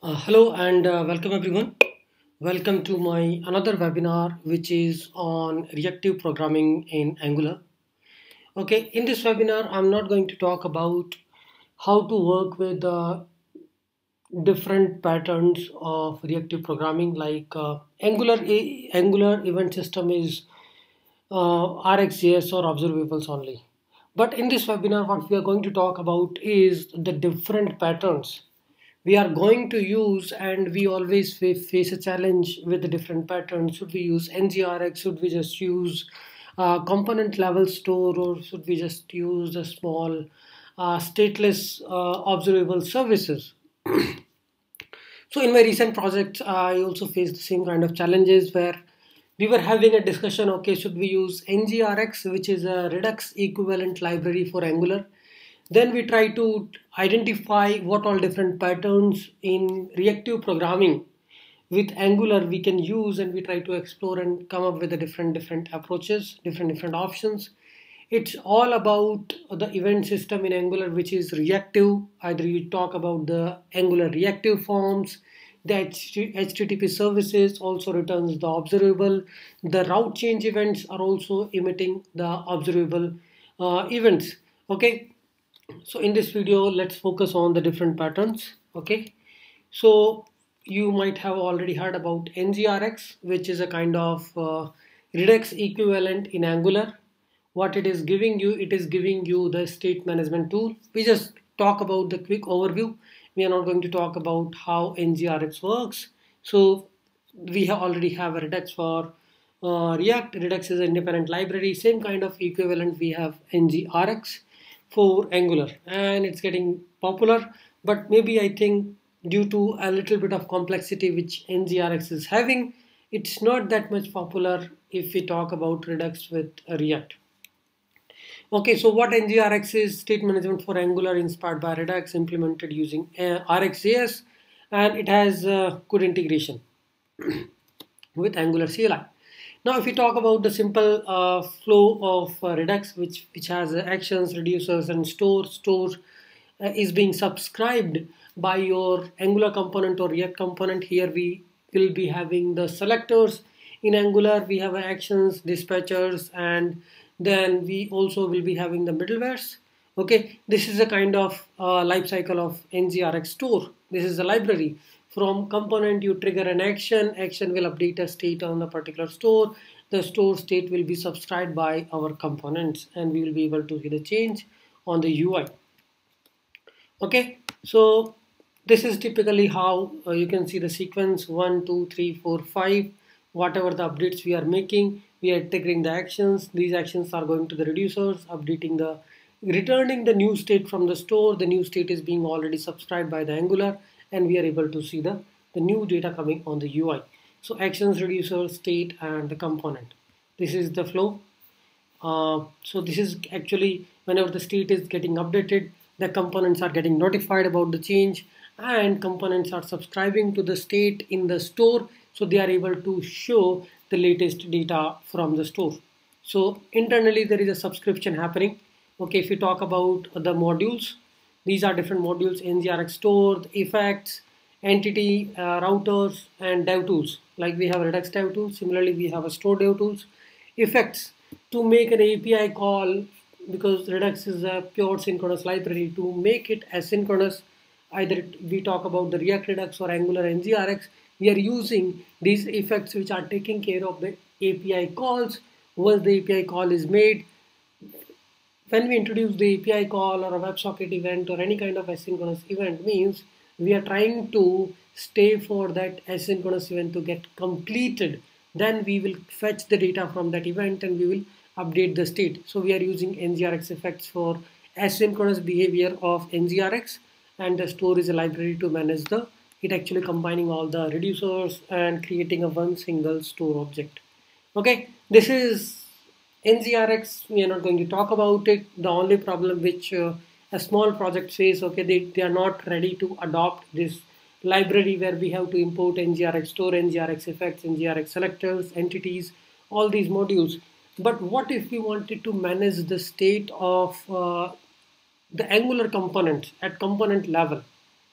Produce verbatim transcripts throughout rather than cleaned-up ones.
Uh, hello and uh, welcome everyone. Welcome to my another webinar which is on reactive programming in Angular. Okay, in this webinar I'm not going to talk about how to work with uh, different patterns of reactive programming like uh, Angular Angular event system is uh, R X J S or observables only. But in this webinar, what we are going to talk about is the different patterns we are going to use, and we always fa- face a challenge with the different patterns. Should we use N G R X? Should we just use uh, component level store, or should we just use the small uh, stateless uh, observable services? So in my recent projects, I also faced the same kind of challenges where we were having a discussion, okay, should we use N G R X, which is a Redux equivalent library for Angular? Then we try to identify what all different patterns in reactive programming with Angular we can use, and we try to explore and come up with the different different approaches, different different options. It's all about the event system in Angular, which is reactive. Either you talk about the Angular reactive forms, the H T T P services also returns the observable. The route change events are also emitting the observable uh, events. Okay, so in this video, let's focus on the different patterns. Okay, so you might have already heard about N G R X, which is a kind of uh, Redux equivalent in Angular. What it is giving you, it is giving you the state management tool. We just talk about the quick overview. We are not going to talk about how N G R X works. So we have already have a Redux for uh, React. Redux is an independent library. Same kind of equivalent we have N G R X for Angular, and it's getting popular. But maybe I think due to a little bit of complexity which N G R X is having, it's not that much popular if we talk about Redux with React. Okay, so what N G R X is? State management for Angular inspired by Redux, implemented using uh, R X J S, and it has uh, good integration with Angular C L I. Now, if we talk about the simple uh, flow of uh, Redux, which which has uh, actions, reducers, and store, store uh, is being subscribed by your Angular component or React component. Here we will be having the selectors. In Angular, we have actions, dispatchers, and then we also will be having the middlewares. Okay, this is a kind of uh, life cycle of N G R X store. This is a library. From component, you trigger an action. Action will update a state on the particular store. The store state will be subscribed by our components, and we will be able to see the change on the U I. Okay, so this is typically how uh, you can see the sequence one, two, three, four, five. Whatever the updates we are making, we are triggering the actions. These actions are going to the reducers, updating the returning the new state from the store. The new state is being already subscribed by the Angular, and we are able to see the, the new data coming on the U I. So actions, reducer, state, and the component. This is the flow. Uh, so this is actually whenever the state is getting updated, the components are getting notified about the change, and components are subscribing to the state in the store, so they are able to show the latest data from the store. So internally there is a subscription happening. Okay, if you talk about the modules, these are different modules: N G R X store, the effects, entity, uh, routers, and dev tools. Like we have Redux dev tools, similarly we have a store dev tools. Effects, to make an A P I call, because Redux is a pure synchronous library, to make it asynchronous, either we talk about the React Redux or Angular N G R X, we are using these effects which are taking care of the A P I calls. Once the A P I call is made, when we introduce the A P I call or a WebSocket event or any kind of asynchronous event, means we are trying to stay for that asynchronous event to get completed. Then we will fetch the data from that event and we will update the state. So we are using N G R X effects for asynchronous behavior of N G R X, and the store is a library to manage the, it actually combining all the reducers and creating a one single store object. Okay, this is N G R X. We are not going to talk about it. The only problem which uh, a small project face, okay, they, they are not ready to adopt this library where we have to import N G R X store, N G R X effects, N G R X selectors, entities, all these modules. But what if we wanted to manage the state of uh, the Angular components at component level?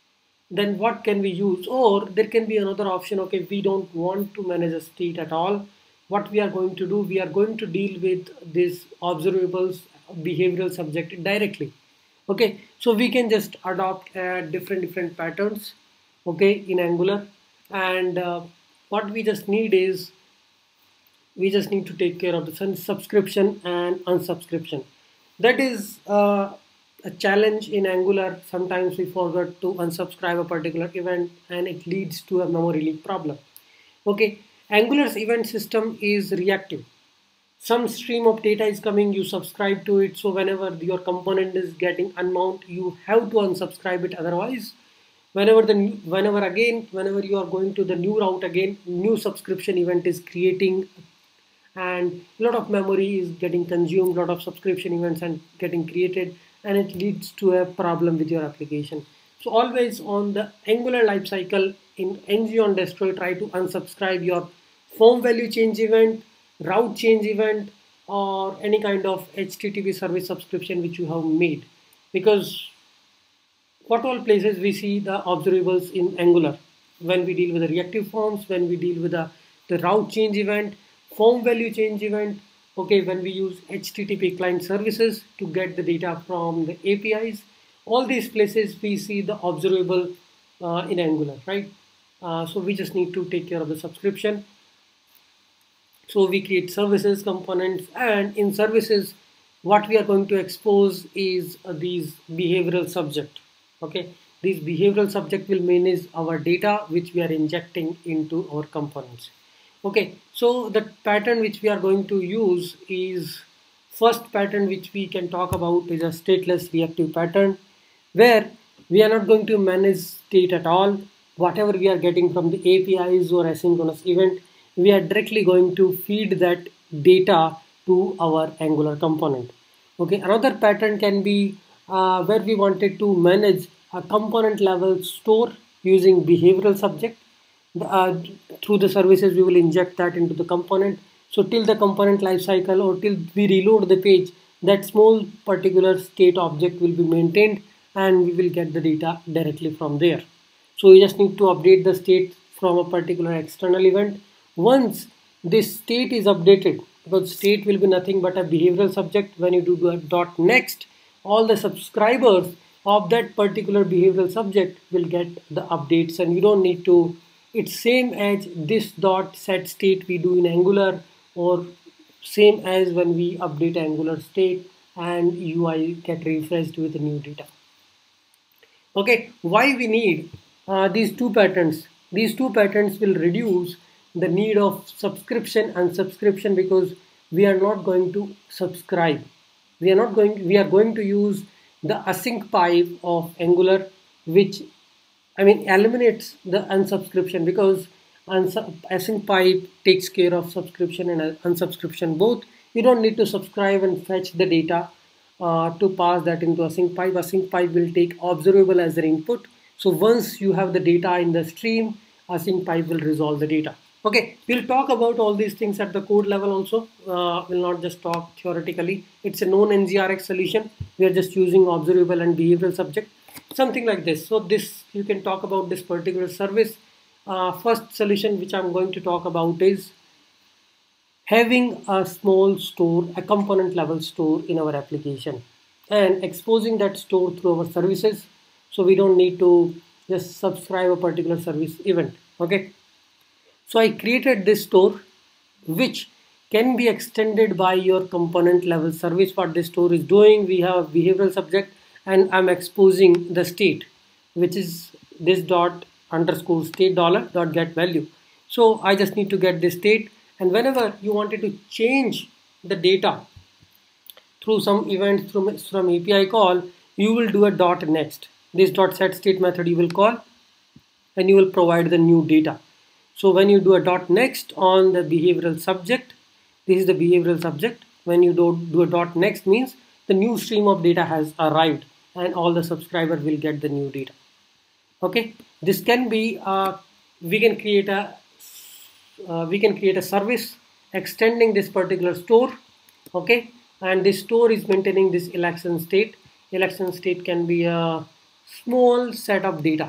then what can we use? Or there can be another option. Okay, we don't want to manage a state at all. What we are going to do, we are going to deal with these observables behavioral subject directly. Okay, so we can just adopt uh, different different patterns, okay, in Angular. And uh, what we just need is we just need to take care of the subscription and unsubscription. That is uh, a challenge in Angular. Sometimes we forget to unsubscribe a particular event and it leads to a memory leak problem. Okay, Angular's event system is reactive. Some stream of data is coming, you subscribe to it, so whenever your component is getting unmount, you have to unsubscribe it. Otherwise, whenever the whenever again whenever you are going to the new route again, new subscription event is creating, and a lot of memory is getting consumed, a lot of subscription events and getting created, and it leads to a problem with your application. So always on the Angular lifecycle in ng on destroy, try to unsubscribe your form value change event, route change event, or any kind of H T T P service subscription which you have made. Because what all places we see the observables in Angular when we deal with the reactive forms, when we deal with the, the route change event, form value change event, okay, when we use H T T P client services to get the data from the A P Is, all these places we see the observable uh, in Angular, right? Uh, so we just need to take care of the subscription. So we create services components, and in services, what we are going to expose is uh, these behavioral subject. Okay, these behavioral subject will manage our data which we are injecting into our components. Okay, so the pattern which we are going to use is, first pattern which we can talk about is a stateless reactive pattern, where we are not going to manage state at all. Whatever we are getting from the A P Is or asynchronous event, we are directly going to feed that data to our Angular component. Okay, another pattern can be uh, where we wanted to manage a component level store using behavioral subject. Uh, through the services we will inject that into the component. So till the component lifecycle or till we reload the page, that small particular state object will be maintained and we will get the data directly from there. So we just need to update the state from a particular external event. Once this state is updated, because state will be nothing but a behavioral subject, when you do a dot next, all the subscribers of that particular behavioral subject will get the updates, and you don't need to, it's same as this dot set state we do in Angular, or same as when we update Angular state and U I get refreshed with the new data. Okay, why we need uh, these two patterns? These two patterns will reduce the need of subscription and subscription, because we are not going to subscribe. We are not going, we are going to use the async pipe of Angular, which I mean eliminates the unsubscription, because async pipe takes care of subscription and unsubscription both. You don't need to subscribe and fetch the data uh, to pass that into async pipe. Async pipe will take observable as their input. So once you have the data in the stream, async pipe will resolve the data. Okay, we'll talk about all these things at the code level also. Uh, we'll not just talk theoretically. It's a known N G R X solution. We are just using observable and behavioral subject, something like this. So this, you can talk about this particular service. Uh, first solution which I'm going to talk about is having a small store, a component level store in our application, and exposing that store through our services. So we don't need to just subscribe a particular service event. Okay. So I created this store which can be extended by your component level service. What this store is doing, we have a behavioral subject and I'm exposing the state, which is this dot underscore state dollar dot get value. So I just need to get this state, and whenever you wanted to change the data through some event from, from A P I call, you will do a dot next. This dot set state method you will call and you will provide the new data. So when you do a dot next on the behavioral subject, this is the behavioral subject. When you do, do a dot next means the new stream of data has arrived and all the subscribers will get the new data. Okay, this can be uh, we can create a uh, we can create a service extending this particular store. Okay, and this store is maintaining this election state. Election state can be a small set of data.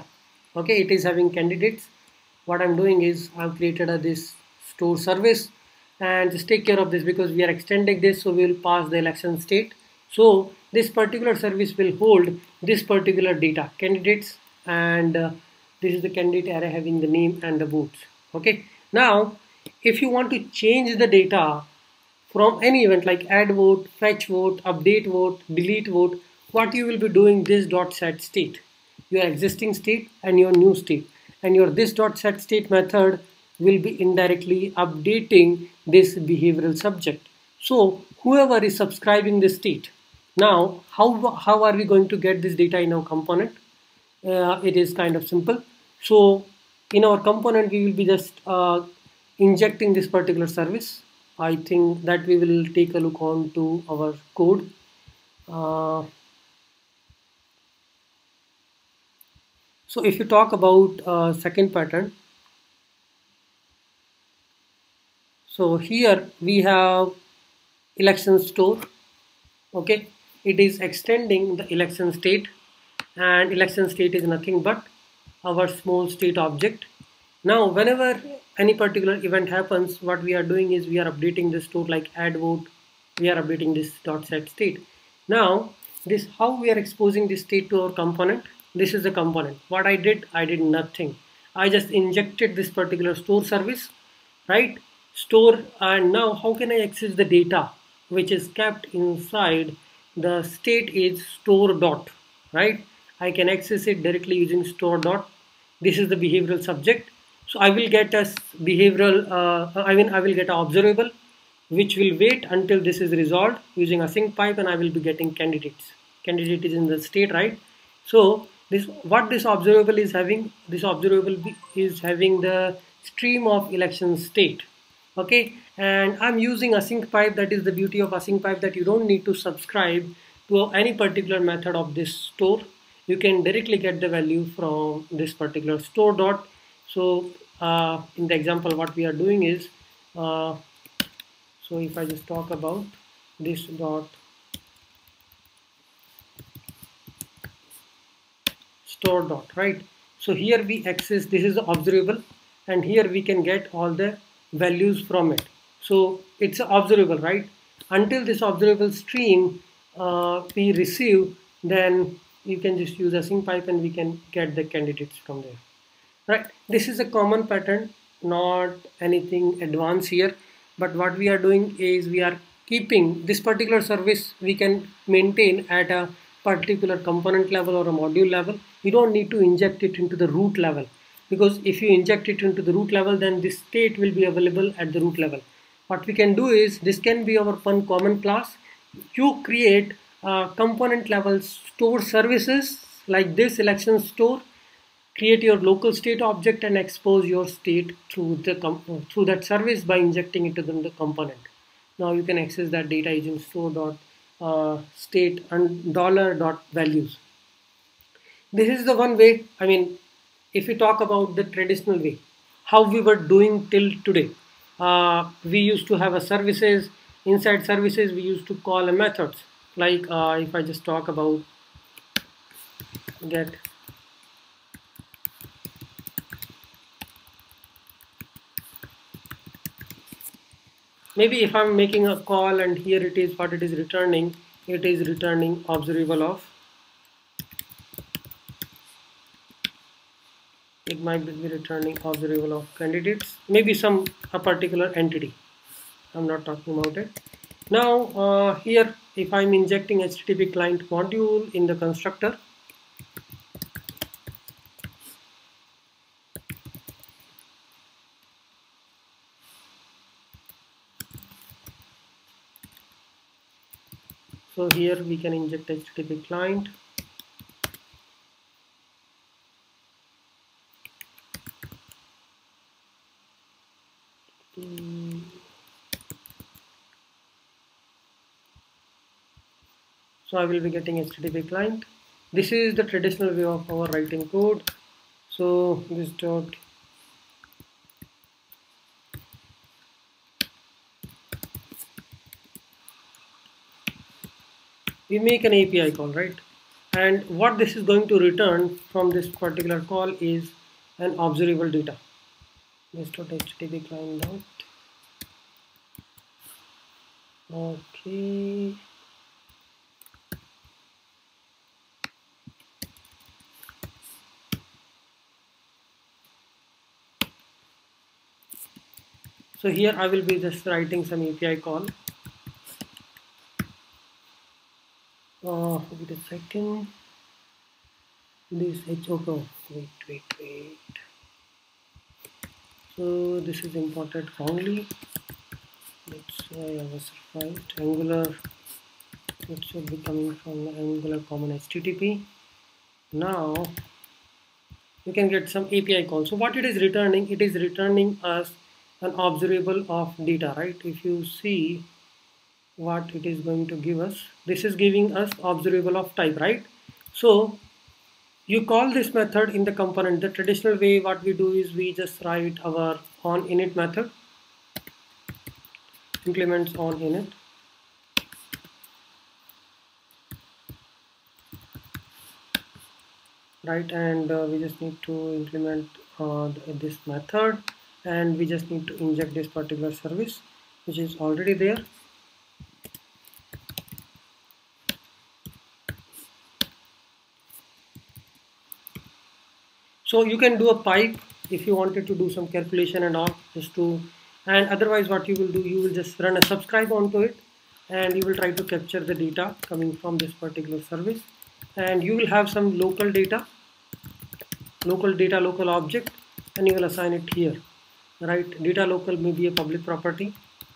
Okay, it is having candidates. What I'm doing is I've created a this store service, and just take care of this because we are extending this, so we will pass the election state. So this particular service will hold this particular data candidates, and uh, this is the candidate array having the name and the votes. Okay, now if you want to change the data from any event like add vote, fetch vote, update vote, delete vote, what you will be doing this dot set state, your existing state and your new state, and your this dot set state method will be indirectly updating this behavioral subject. So whoever is subscribing this state, now how how are we going to get this data in our component? Uh, it is kind of simple. So in our component we will be just uh, injecting this particular service. I think that we will take a look on to our code. uh, so if you talk about uh, second pattern, so here we have election store. Okay, it is extending the election state, and election state is nothing but our small state object. Now whenever any particular event happens, what we are doing is we are updating the store like add vote, we are updating this dot set state. Now this how we are exposing this state to our component. This is the component. What I did, I did nothing. I just injected this particular store service, right? Store, and now how can I access the data which is kept inside the state is store dot, right? I can access it directly using store dot. This is the behavioral subject. So I will get a behavioral, uh, I mean I will get an observable which will wait until this is resolved using async pipe, and I will be getting candidates. Candidate is in the state, right? So this what this observable is having, this observable is having the stream of election state. Okay, and I'm using async pipe. That is the beauty of async pipe, that you don't need to subscribe to any particular method of this store. You can directly get the value from this particular store dot. So uh, in the example what we are doing is uh, so if I just talk about this dot store dot, right? So here we access, this is the observable, and here we can get all the values from it. So it's observable, right? Until this observable stream uh, we receive, then you can just use async pipe and we can get the candidates from there, right? This is a common pattern, not anything advanced here, but what we are doing is we are keeping this particular service we can maintain at a particular component level or a module level. You don't need to inject it into the root level, because if you inject it into the root level, then this state will be available at the root level. What we can do is, this can be our one common class. You create uh, component level store services like this election store, create your local state object and expose your state through the through that service by injecting it to the, the component. Now you can access that data using store dot uh, state and dollar dot values. This is the one way. I mean, if we talk about the traditional way, how we were doing till today, uh, we used to have a services. Inside services we used to call a methods like uh, if I just talk about get maybe if I'm making a call and here it is what it is returning, it is returning observable of, it might be returning observable of candidates, maybe some a particular entity. I'm not talking about it. Now uh, here if I'm injecting H T T P client module in the constructor, so here we can inject H T T P client. Hmm. So I will be getting H T T P client. This is the traditional way of our writing code. So this dot we make an A P I call, right? and what this is going to return from this particular call is an observable data. This.html client dot. Okay. So here I will be just writing some A P I call. Uh, wait a second. This H okay. Wait, wait, wait. So this is imported wrongly. Let's say I was right. Angular. It should be coming from the Angular common H T T P. Now you can get some A P I call. So what it is returning? It is returning us an observable of data, right? If you see what it is going to give us, this is giving us observable of type, right? So you call this method in the component. The traditional way what we do is we just write our on init method, implements on init, right? And uh, we just need to implement uh, this method, and we just need to inject this particular service which is already there. So you can do a pipe if you wanted to do some calculation and all, just to, and otherwise what you will do, you will just run a subscribe onto it, and you will try to capture the data coming from this particular service, and you will have some local data, local data, local object, and you will assign it here, right? Data local may be a public property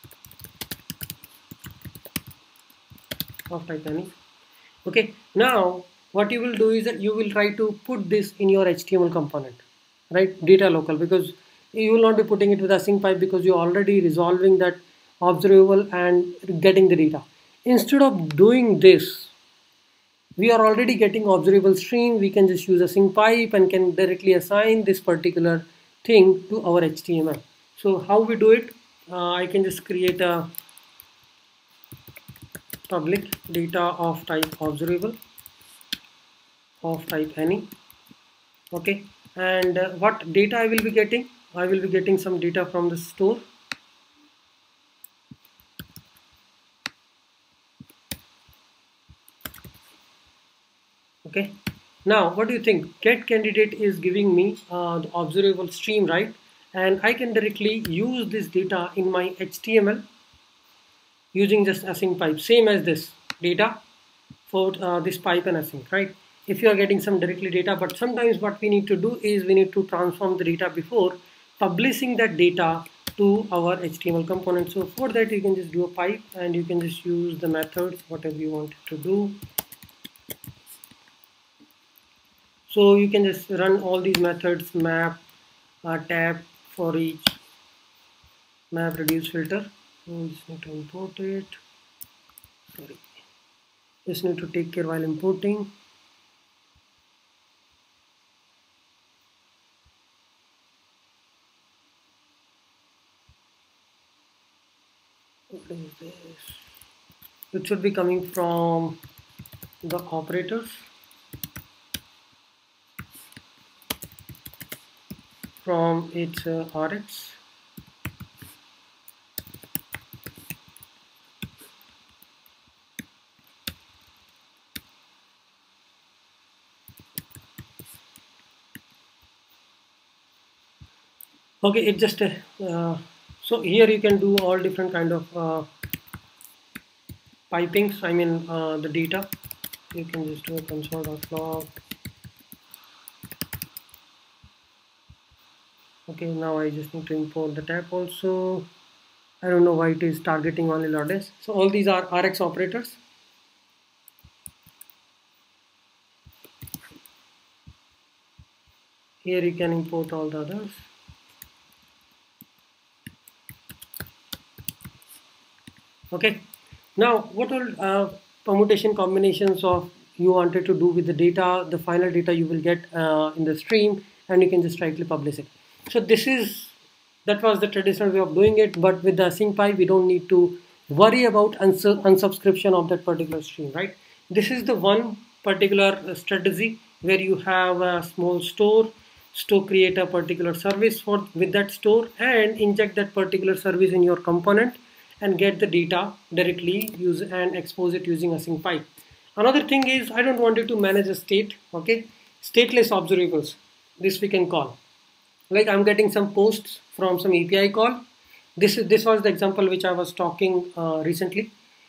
of type any. Okay, now what you will do is that you will try to put this in your H T M L component, right? Data local, because you will not be putting it with async pipe because you're already resolving that observable and getting the data. Instead of doing this, we are already getting observable stream. We can just use a async pipe and can directly assign this particular thing to our H T M L. So how we do it? Uh, I can just create a public data of type observable of type any. Okay, and uh, what data I will be getting? I will be getting some data from the store. Okay, now what do you think? Get candidate is giving me uh, the observable stream, right? And I can directly use this data in my H T M L using just async pipe, same as this data for uh, this pipe and async, right? If you are getting some directly data, but sometimes what we need to do is we need to transform the data before publishing that data to our H T M L component. So for that you can just do a pipe, and you can just use the methods whatever you want to do. So you can just run all these methods, map, uh, tab for each, map, reduce, filter. So just need to import it. Sorry, just need to take care while importing. What is this? It should be coming from the operators, from its uh, R X. Okay, it just uh, so here you can do all different kind of uh, pipings. I mean uh, the data. You can just do a console.log. Okay, now I just need to import the tab also. I don't know why it is targeting only Lodes. So all these are R X operators. Here you can import all the others. Okay, now what all uh, permutation combinations of you wanted to do with the data, the final data you will get uh, in the stream, and you can just directly publish it. So this is, that was the traditional way of doing it, but with the async pipe we don't need to worry about uns unsubscription of that particular stream, right? This is the one particular strategy where you have a small store, store create a particular service for with that store and inject that particular service in your component and get the data directly use and expose it using async pipe. Another thing is I don't want you to manage a state, okay? Stateless observables, this we can call. Like I'm getting some posts from some A P I call. This is this was the example which I was talking uh, recently,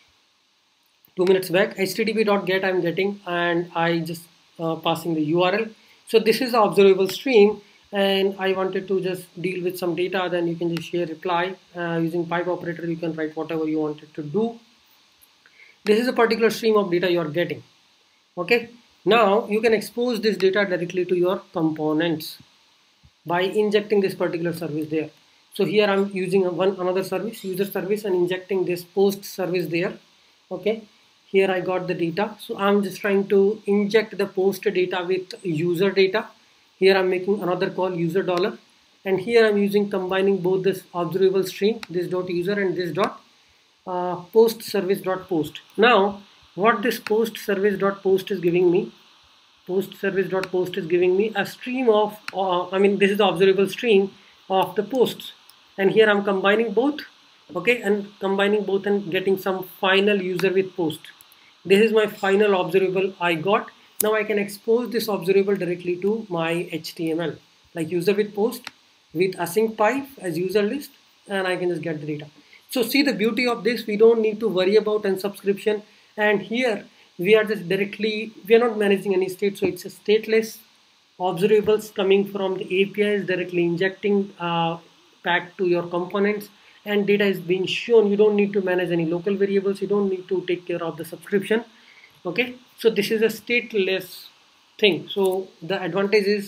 two minutes back. H T T P dot get I'm getting and I just uh, passing the U R L. So this is the observable stream and I wanted to just deal with some data. Then you can just share reply uh, using pipe operator. You can write whatever you wanted to do. This is a particular stream of data you are getting. Okay. Now you can expose this data directly to your components by injecting this particular service there. So here I'm using a one another service, user service, and injecting this post service there. Okay. Here I got the data. So I'm just trying to inject the post data with user data. Here I'm making another call user dollar. And here I'm using combining both this observable stream, this dot user and this dot uh, post service dot post. Now what this post service dot post is giving me, post service dot post is giving me a stream of, uh, I mean this is the observable stream of the posts. And here I'm combining both, okay, and combining both and getting some final user with post. This is my final observable I got. Now I can expose this observable directly to my H T M L, like user with post with async pipe as user list, and I can just get the data. So see the beauty of this, we don't need to worry about unsubscription. And here we are just directly, we are not managing any state, so it's a stateless observables coming from the A P Is directly injecting uh, back to your components, and data is being shown. You don't need to manage any local variables, you don't need to take care of the subscription. Okay, so this is a stateless thing. So the advantage is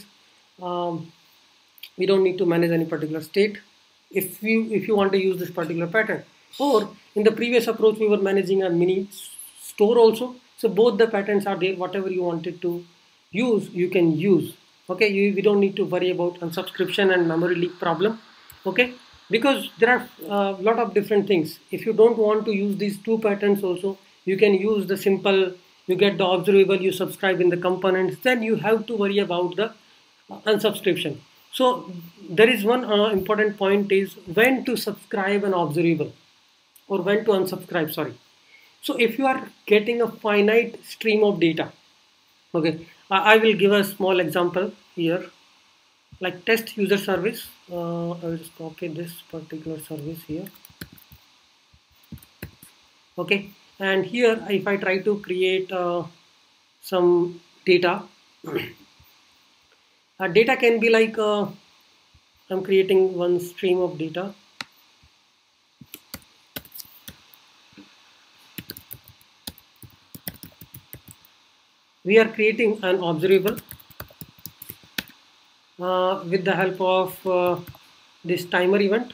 um, we don't need to manage any particular state if you if you want to use this particular pattern. Or in the previous approach we were managing a mini store also. So both the patterns are there, whatever you wanted to use you can use. Okay, you, we don't need to worry about unsubscription and memory leak problem. Okay, because there are a uh, lot of different things. If you don't want to use these two patterns also, you can use the simple, you get the observable, you subscribe in the components, then you have to worry about the uh, unsubscription. So there is one uh, important point is when to subscribe an observable or when to unsubscribe, sorry. So if you are getting a finite stream of data, okay, I, I will give a small example here, like test user service. uh, I will just copy this particular service here. Okay, and here if I try to create uh, some data, uh, data can be like uh, I'm creating one stream of data. We are creating an observable uh, with the help of uh, this timer event.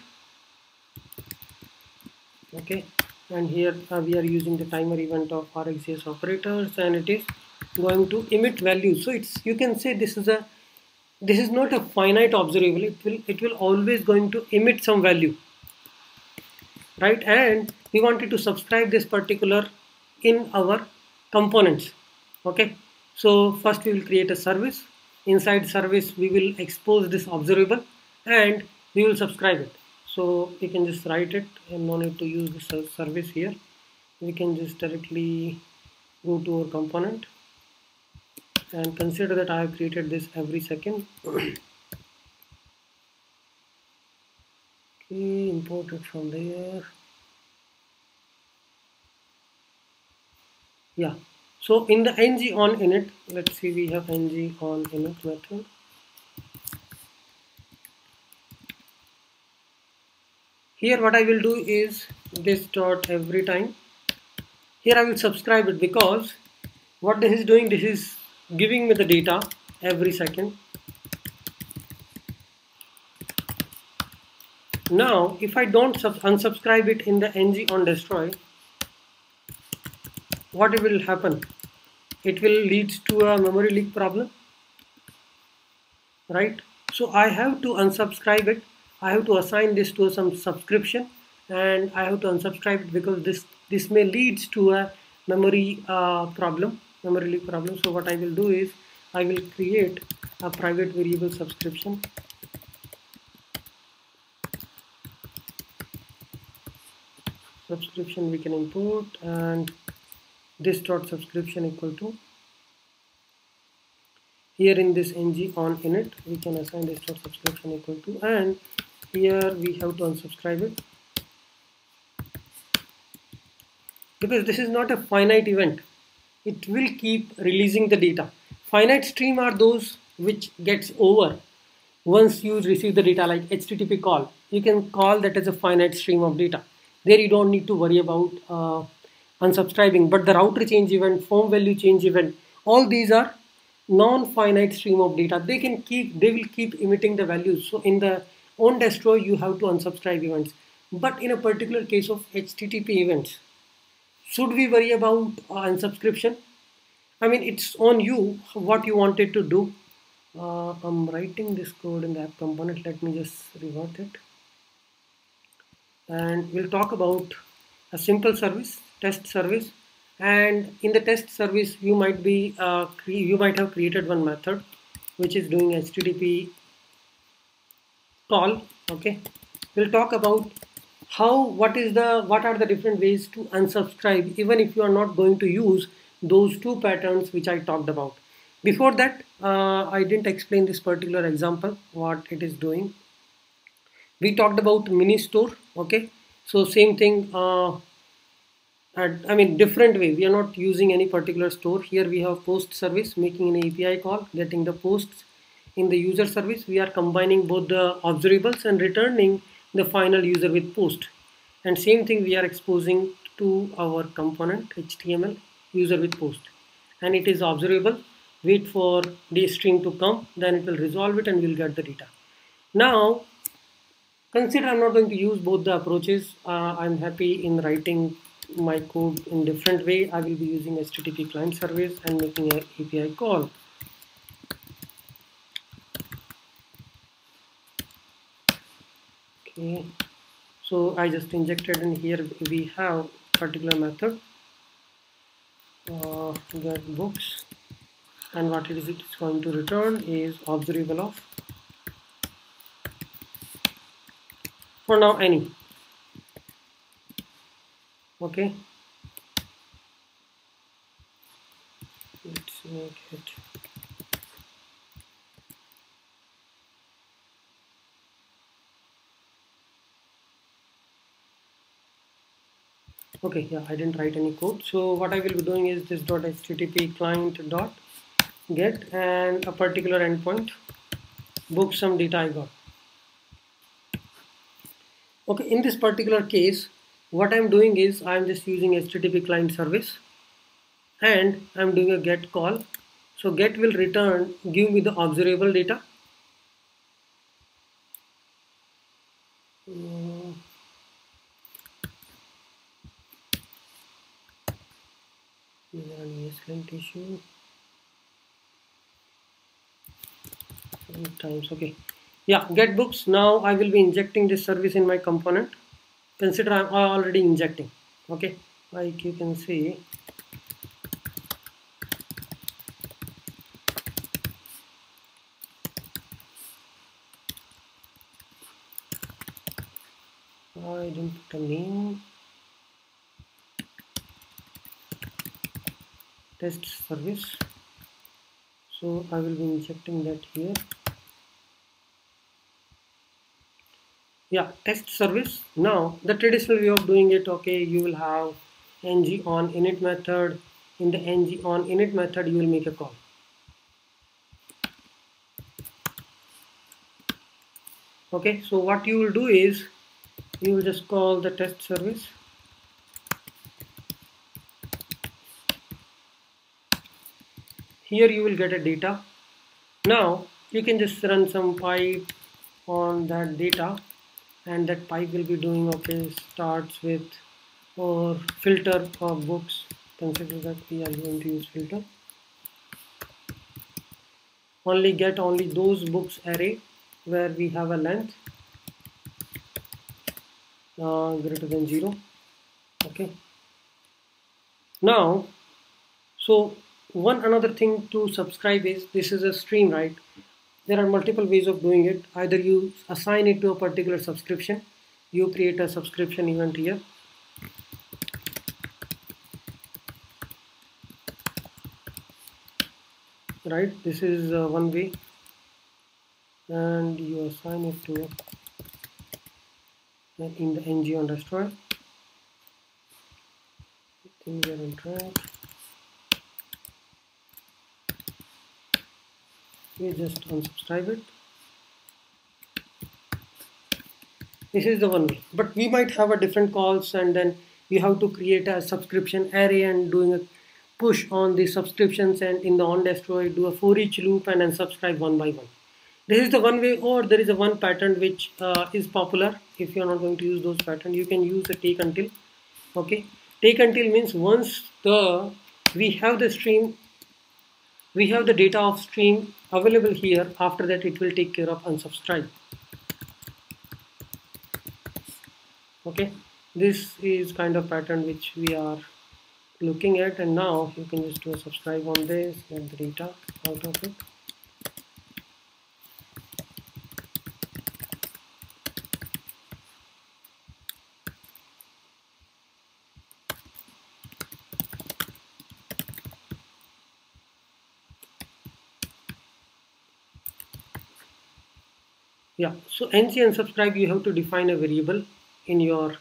Okay, and here uh, we are using the timer event of R X J S operators, and it is going to emit value. So it's, you can say this is a this is not a finite observable. It will it will always going to emit some value, right? And we wanted to subscribe this particular in our components. Okay, so first we will create a service. Inside service we will expose this observable and we will subscribe it. So we can just write it and no need to use this service here. We can just directly go to our component and consider that I have created this every second. Okay, import it from there. Yeah. So in the ng on init, let's see, we have ng on init method. Here what I will do is this dot every time. Here I will subscribe it because what this is doing, this is giving me the data every second. Now if I don't unsubscribe it in the ng on destroy, what will happen? It will lead to a memory leak problem, right? So I have to unsubscribe it. I have to assign this to some subscription, and I have to unsubscribe it because this this may lead to a memory uh, problem. memory leak problem. So what I will do is I will create a private variable subscription. Subscription we can import, and this dot subscription equal to, here in this ng on init we can assign this dot subscription equal to, and here we have to unsubscribe it, because this is not a finite event. It will keep releasing the data. Finite stream are those which gets over once you receive the data, like H T T P call. You can call that as a finite stream of data. There you don't need to worry about uh, unsubscribing. But the router change event, form value change event, all these are non-finite stream of data. They can keep, they will keep emitting the values. So in the on destroy you have to unsubscribe events. But in a particular case of H T T P events, should we worry about uh, unsubscription? I mean, it's on you what you wanted to do. Uh, I'm writing this code in the app component. Let me just revert it. And we'll talk about a simple service, test service. And in the test service, you might be uh, you might have created one method which is doing H T T P call. Okay, we'll talk about how what is the what are the different ways to unsubscribe even if you are not going to use those two patterns which I talked about. Before that, uh, I didn't explain this particular example what it is doing. We talked about mini store. Okay, so same thing. Uh, at, I mean different way. We are not using any particular store. Here we have post service, making an A P I call, getting the posts. In the user service, we are combining both the observables and returning the final user with post. And same thing we are exposing to our component H T M L user with post, and it is observable. Wait for the string to come, then it will resolve it and we'll get the data. Now consider I'm not going to use both the approaches. uh, I'm happy in writing my code in different way. I will be using H T T P client service and making an A P I call. Okay, so I just injected in here. We have particular method uh, get books, and what it is it is going to return is observable of, for now, any. Okay, let's make it okay. Yeah, I didn't write any code. So what I will be doing is this dot http client dot get and a particular endpoint book some data I got. Okay, in this particular case, what I'm doing is I'm just using H T T P client service and I'm doing a get call. So get will return, give me the observable data. Uh, is there an ESLint issue? Sometimes. Okay, yeah, get books. Now I will be injecting this service in my component. Consider I'm already injecting. Okay, like you can see, I didn't put a name. Test service. So I will be injecting that here. Yeah, test service. Now the traditional way of doing it, okay, you will have ng on init method. In the ng on init method, you will make a call. Okay, so what you will do is you will just call the test service. Here you will get a data. Now you can just run some pipe on that data, and that pipe will be doing, okay, starts with or filter for books. Consider that we are going to use filter. Only get only those books array where we have a length uh, greater than zero. Okay. Now, so one another thing to subscribe is, this is a stream, right? There are multiple ways of doing it. Either you assign it to a particular subscription, you create a subscription event here, right? This is uh, one way, and you assign it to a, in the ng on destroy. Things are on track. We just unsubscribe it. This is the one way, but we might have a different calls, and then you have to create a subscription array and doing a push on the subscriptions, and in the on destroy do a for each loop and unsubscribe one by one. This is the one way. Or there is a one pattern which uh, is popular. If you are not going to use those patterns, you can use a take until. Okay, take until means once the we have the stream, we have the data of stream available here, after that it will take care of unsubscribe. Okay, this is kind of pattern which we are looking at, and now you can just do a subscribe on this, get the data out of it. Yeah, so ng unsubscribe, you have to define a variable in your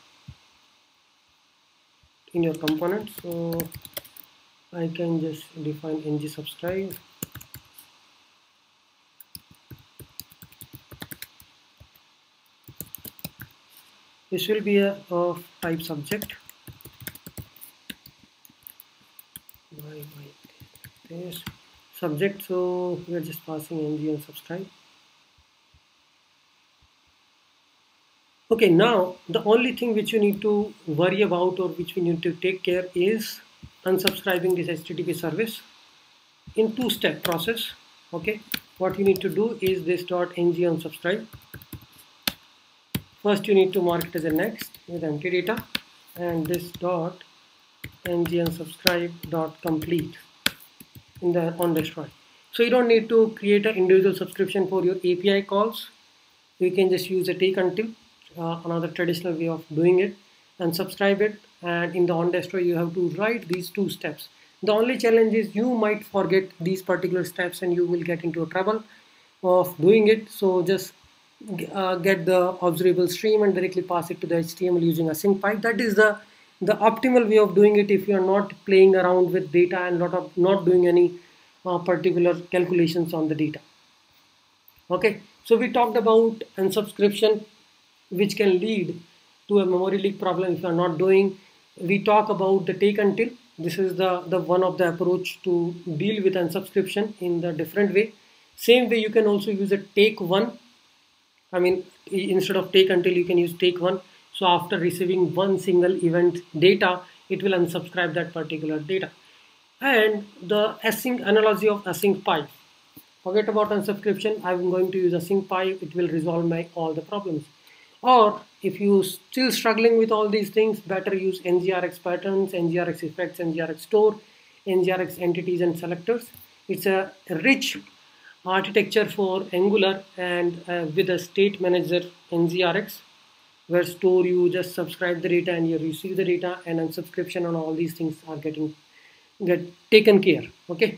in your component. So I can just define ng subscribe. This will be a of type subject. Why, why this subject? So we are just passing ng unsubscribe. Okay, now the only thing which you need to worry about, or which we need to take care, is unsubscribing this H T T P service in two-step process. Okay, what you need to do is this dot ng unsubscribe. First you need to mark it as a next with empty data, and this dot ng unsubscribe dot complete in the on destroy. So you don't need to create an individual subscription for your A P I calls. You can just use a take until. Uh, another traditional way of doing it, and subscribe it, and in the on destroy you have to write these two steps. The only challenge is you might forget these particular steps and you will get into a trouble of doing it. So just uh, get the observable stream and directly pass it to the H T M L using a async pipe. That is the the optimal way of doing it if you are not playing around with data and lot of not doing any uh, particular calculations on the data. Okay, so we talked about unsubscription, which can lead to a memory leak problem if you are not doing. We talk about the take until. This is the, the one of the approach to deal with unsubscription in the different way. Same way you can also use a take one. I mean, instead of take until, you can use take one. So after receiving one single event data, it will unsubscribe that particular data. And the async analogy of async pipe. Forget about unsubscription. I'm going to use async pipe. It will resolve my all the problems. Or if you still struggling with all these things, better use N G R X patterns, N G R X effects, N G R X store, N G R X entities and selectors. It's a rich architecture for Angular, and uh, with a state manager N G R X, where store you just subscribe the data and you receive the data, and unsubscription and all these things are getting get taken care. Okay.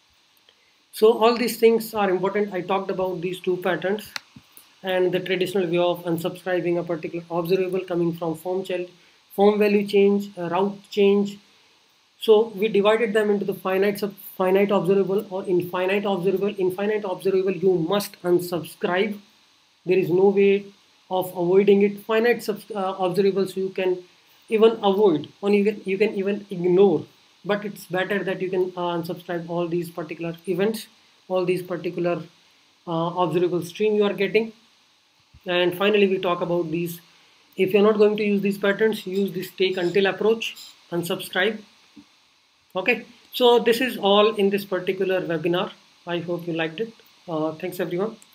So all these things are important. I talked about these two patterns, and the traditional way of unsubscribing a particular observable coming from form child, form value change, uh, route change. So we divided them into the finite sub finite observable or infinite observable. Infinite observable you must unsubscribe. There is no way of avoiding it. Finite sub uh, observables you can even avoid, or you can, you can even ignore. But it's better that you can uh, unsubscribe all these particular events, all these particular uh, observable stream you are getting. And finally, we talk about these. If you're not going to use these patterns, use this take until approach, unsubscribe. Okay, so this is all in this particular webinar. I hope you liked it. Uh, thanks everyone.